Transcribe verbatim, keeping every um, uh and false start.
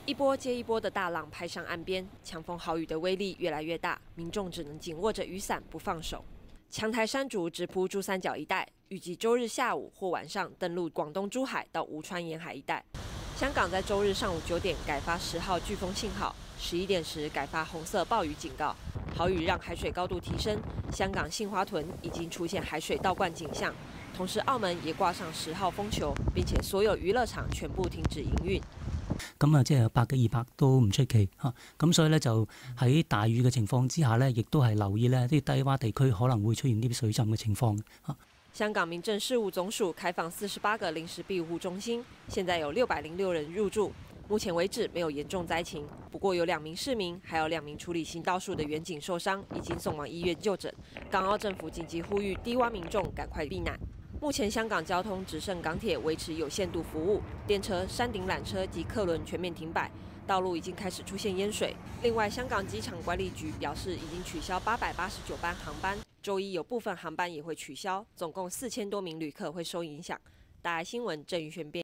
一波接一波的大浪拍上岸边，强风豪雨的威力越来越大，民众只能紧握着雨伞不放手。强台山竹直扑珠三角一带，预计周日下午或晚上登陆广东珠海到吴川沿海一带。香港在周日上午九点改发十号飓风信号，十一点时改发红色暴雨警告。豪雨让海水高度提升，香港杏花屯已經出現海水倒灌景象，同時澳門也掛上十號風球，並且所有娛樂場全部停止營運。 咁啊，即係百幾二百都唔出奇嚇。咁所以咧就喺大雨嘅情況之下呢，亦都係留意呢啲低洼地區可能會出現啲水浸嘅情況嚇。 香港民政事務總署開放四十八個臨時庇護中心，現在有六百零六人入住。目前為止沒有嚴重災情，不過有兩名市民，還有兩名處理行道樹的員警受傷，已經送往醫院就診。港澳政府緊急呼籲低洼民眾趕快避難。目前香港交通只剩港鐵維持有限度服務，電車、山頂纜車及客輪全面停擺，道路已經開始出現淹水。另外，香港機場管理局表示已經取消八百八十九班航班，周一有部分航班也會取消，總共四千多名旅客會受影響。大愛新聞鄭宇璇編。